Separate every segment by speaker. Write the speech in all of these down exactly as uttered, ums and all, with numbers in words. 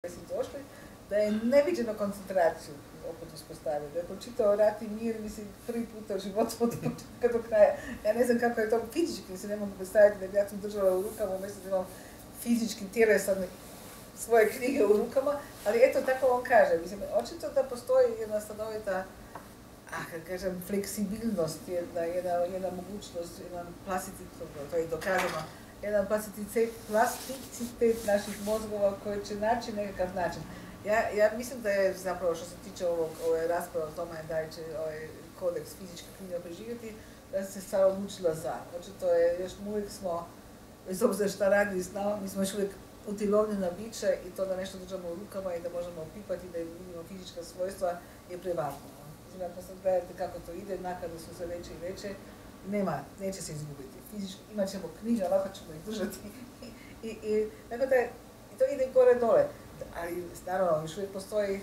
Speaker 1: su došli, da je neviđeno koncentraciju opet uspostavio, da je pročitao Rat i mir, mislim, prvi puta u životu od početka do kraja. Ja ne znam kako je to fizički, se ne mogu predstaviti da bi ja sam držala u rukama, umjesto da imam fizički tjelesne svoje knjige u rukama, ali eto, tako on kaže. Mislim, očito da postoji jedna stanovita, ah, kad kažem, fleksibilnost, jedna, jedna, jedna mogućnost, jedan plasticitet, to je dokazano, jedan plasticitet, plasticitet naših mozgova koji će naći nekakav način. Ja, ja mislim da je zapravo što se tiče ovog, ove rasprave o tome da će ovaj kodeks fizičke knjige preživjeti, da se sad odlučila za. Očito je, još uvijek smo, bez obzira šta radi s nama, mi smo još uvijek utilovljena bića i to da nešto držamo u rukama i da možemo opipati, da vidimo fizička svojstva je prevažno. Mislim, ako sad gledate kako to ide, nakade su sve veće i veće, nema, neće se izgubiti. Fizički imat ćemo knjige, lako ćemo ih držati i, i, tako da i to ide gore dole. Ali naravno, još uvijek postoji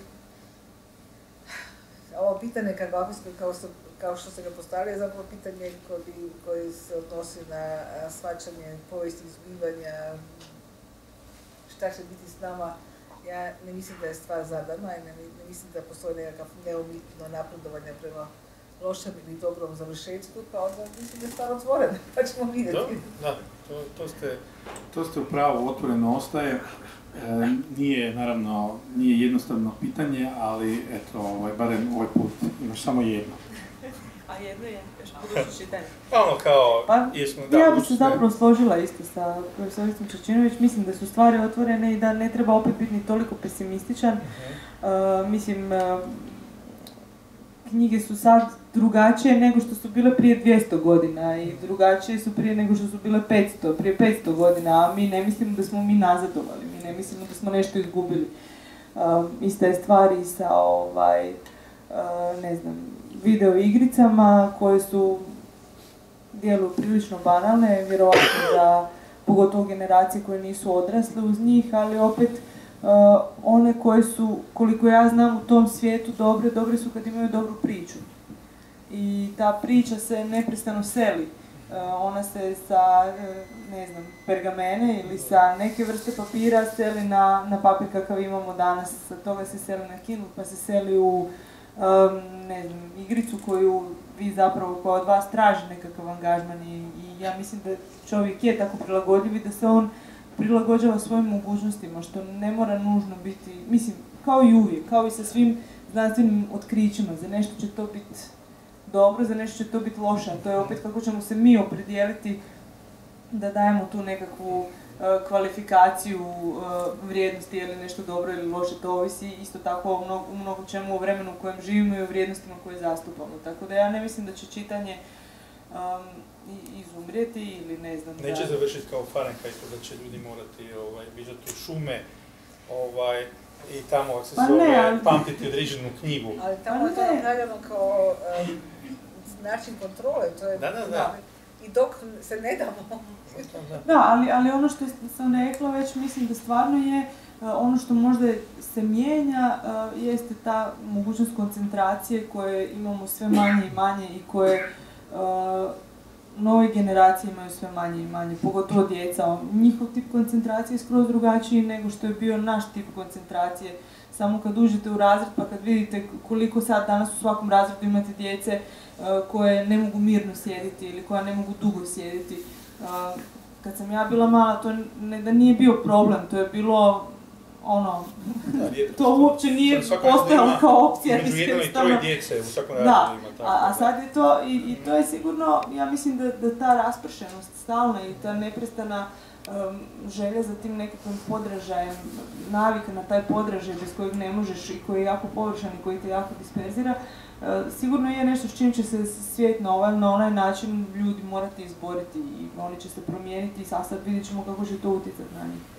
Speaker 1: ovo pitanje kako, kao, kao što se ga postavlja, je zapravo pitanje koji, koji se odnosi na shvaćanje povijesti izbivanja, šta će biti s nama. Ja ne mislim da je stvar zadana i ne, ne mislim da postoji nekakav neumitno napredovanje prema lošem ili dobrom završetku, pa onda mislim da je stvar otvorena, pa ćemo vidjeti.
Speaker 2: Da, da, to, to ste...
Speaker 3: To ste upravo, otvoreno ostaje. E, nije, naravno, nije jednostavno pitanje, ali eto, ovaj, barem ovaj put imaš samo jedno.
Speaker 4: A jedno je, još budući čitanje.
Speaker 2: Pa ono kao,
Speaker 4: pa,
Speaker 2: jesmo, da,
Speaker 4: ja bi se zapravo složila isto sa profesoricom Čačinović. Mislim da su stvari otvorene i da ne treba opet biti ni toliko pesimističan. Uh-huh. Uh, mislim, uh, knjige su sad drugačije nego što su bile prije dvjesto godina i drugačije su prije nego što su bile petsto, prije petsto godina, a mi ne mislimo da smo mi nazadovali, mi ne mislimo da smo nešto izgubili. Uh, ista je stvar i sa ovaj, uh, ne znam, video igricama koje su djeluju prilično banalne, vjerovatno za pogotovo generacije koje nisu odrasle uz njih, ali opet uh, one koje su, koliko ja znam, u tom svijetu dobre, dobre su kad imaju dobru priču. I ta priča se neprestano seli. Uh, ona se sa, uh, ne znam, pergamene ili sa neke vrste papira seli na, na papir kakav imamo danas. Sa toga se seli na Kindle, pa se seli u um, ne znam, igricu koju vi zapravo koja od vas traži nekakav angažman i, i ja mislim da čovjek je tako prilagodljiv i da se on prilagođava svojim mogućnostima, što ne mora nužno biti, mislim, kao i uvijek, kao i sa svim znanstvenim otkrićima. Za nešto će to biti dobro, za nešto će to biti loše, a to je opet kako ćemo se mi opredijeliti da dajemo tu nekakvu uh, kvalifikaciju uh, vrijednosti, je li nešto dobro ili loše, to ovisi isto tako o mnogo, mnogo čemu u vremenu u kojem živimo i o vrijednostima koje zastupamo. Tako da ja ne mislim da će čitanje um, izumrijeti ili ne znam.
Speaker 2: Neće
Speaker 4: da...
Speaker 2: završiti kao Fahrenheit, da će ljudi morati ovaj, bižati u šume ovaj, i tamo se
Speaker 4: pa
Speaker 2: zove
Speaker 4: ne, ali...
Speaker 2: pamtiti određenu knjigu.
Speaker 1: Ali tamo je to napravljeno kao um, način kontrole, to je...
Speaker 2: Da, da, da.
Speaker 1: I dok se ne damo...
Speaker 4: Da, ali, ali ono što sam rekla već, mislim da stvarno je uh, ono što možda se mijenja uh, jeste ta mogućnost koncentracije koje imamo sve manje i manje i koje uh, nove generacije imaju sve manje i manje, pogotovo djeca. Njihov tip koncentracije je skroz drugačiji nego što je bio naš tip koncentracije. Samo kad uđete u razred pa kad vidite koliko sad danas u svakom razredu imate djece uh, koje ne mogu mirno sjediti ili koja ne mogu dugo sjediti. Uh, kad sam ja bila mala, to ne da nije bio problem, to je bilo ono, da, to uopće nije postojalo kao opcija.
Speaker 2: Među jedno i troje djece u svakom razredu ima tako.
Speaker 4: A, a sad je to, i, i to je sigurno, ja mislim da, da ta raspršenost stalna i ta neprestana um, želja za tim nekakvim podražajem, navika na taj podražaj bez kojeg ne možeš i koji je jako površan i koji te jako disperzira, uh, sigurno je nešto s čim će se svijet na ovaj, na onaj način ljudi morati izboriti i oni će se promijeniti, a sad vidjet ćemo kako će to utjecati na njih.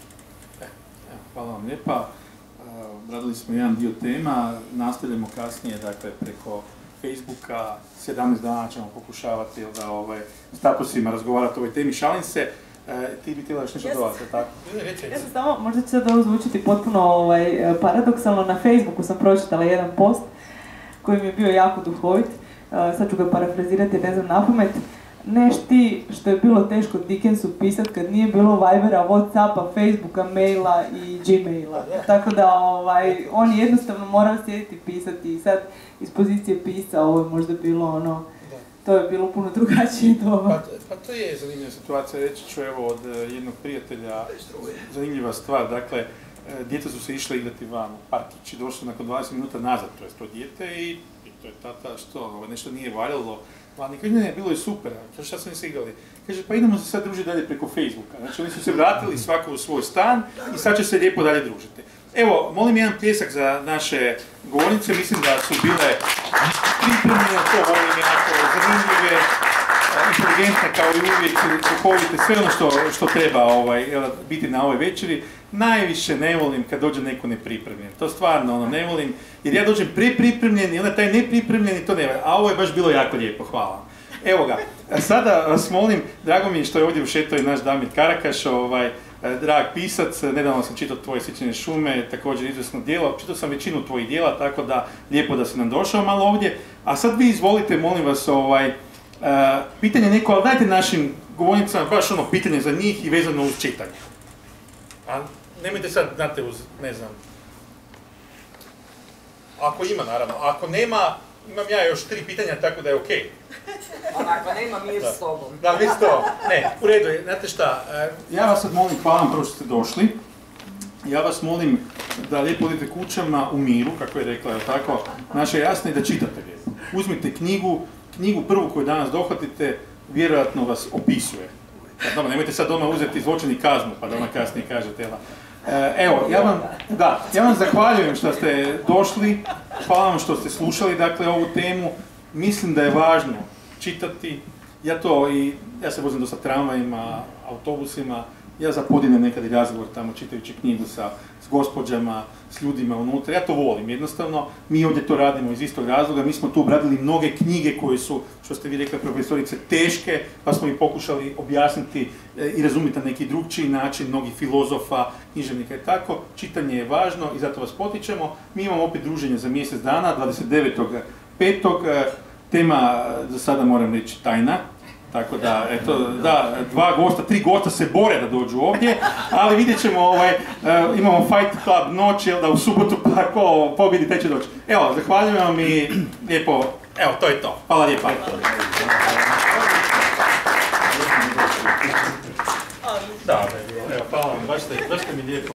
Speaker 3: Hvala vam lijepa. Obradili smo jedan dio tema, nastavljamo kasnije, dakle, preko Facebooka, sedamnaest dana ćemo pokušavati da ovaj, s taposima razgovarati o ovoj temi. Šalim se, e, ti bi htjela još nešto dodati, tako?
Speaker 4: Ja sam samo, možda će sad ovo zvučiti potpuno ovaj, paradoksalno, na Facebooku sam pročitala jedan post koji mi je bio jako duhovit, sad ću ga parafrazirati, ne znam napamet. neš ti što je bilo teško Dickensu pisat kad nije bilo Vibera, Whatsappa, Facebooka, maila i Gmaila. Tako da ovaj, on je jednostavno morao sjediti i pisati i sad iz pozicije pisa ovo je možda bilo ono, to je bilo puno drugačije doba.
Speaker 3: Pa, pa to je zanimljiva situacija, reći ću evo od jednog prijatelja, zanimljiva stvar, dakle, djeca su se išle igrati van u parkić i došli nakon dvadeset minuta nazad, to je to dijete i, i to je tata, što, nešto nije valjalo. Vani, kaže, ne, bilo je super, kaže, šta su oni se igrali? Kaže, pa idemo se sad družiti dalje preko Facebooka. Znači, oni su se vratili svako u svoj stan i sad će se lijepo dalje družiti. Evo, molim jedan pljesak za naše govornice, mislim da su bile pripremljene, to volim jako zanimljive, inteligentne kao i uvijek, duhovite, sve ono što, što treba ovaj, biti na ovoj večeri. Najviše ne volim kad dođe neko nepripremljen, to stvarno ono, ne volim, jer ja dođem prepripremljen i onda taj nepripremljeni to ne volim, a ovo je baš bilo jako lijepo, hvala. Evo ga, sada vas molim, drago mi je što je ovdje ušetao i naš Damir Karakaš, ovaj, drag pisac, nedavno sam čitao tvoje Sjećanje šume, također izvrsno djelo, čitao sam većinu tvojih djela, tako da lijepo da si nam došao malo ovdje, a sad vi izvolite, molim vas, ovaj, Uh, pitanje neko, ali dajte našim govornicama baš ono pitanje za njih i vezano uz čitanje. A nemojte sad, znate, uz, ne znam, ako ima naravno, ako nema, imam ja još tri pitanja, tako da je okej.
Speaker 5: Okay. Ako nema, mir s tobom.
Speaker 3: Da, mi s tobom. Ne, u redu je, znate šta, uh, ja vas sad molim, hvala vam prvo što ste došli, ja vas molim da lijepo idete kućama u miru, kako je rekla, je tako, naša jasna i da čitate lijepo. Uzmite knjigu, knjigu prvu koju danas dohvatite, vjerojatno vas opisuje. Dobro, nemojte sad doma uzeti zločin i kaznu, pa da ona kasnije kažete, jel? Evo, ja vam, da, ja vam zahvaljujem što ste došli, hvala vam što ste slušali, dakle, ovu temu. Mislim da je važno čitati, ja to i, ja se vozim dosta tramvajima, autobusima, ja zapodinem nekad i razgovor tamo čitajući knjigu sa, s gospođama, s ljudima unutra, ja to volim jednostavno, mi ovdje to radimo iz istog razloga, mi smo tu obradili mnoge knjige koje su, što ste vi rekli profesorice, teške, pa smo ih pokušali objasniti i razumjeti na neki drugčiji način, mnogih filozofa, književnika i tako, čitanje je važno i zato vas potičemo. Mi imamo opet druženje za mjesec dana, dvadeset devetog petog tema za sada moram reći tajna. Tako da, eto, da, dva gosta, tri gosta se bore da dođu ovdje, ali vidjet ćemo, ovaj, uh, imamo Fight Club noć, jel da u subotu, pa ko pobjedi taj će doći. Evo, zahvaljujem vam i lijepo, evo, to je to. Hvala lijepa. Da, evo, hvala vam, baš ste, baš ste mi lijepo.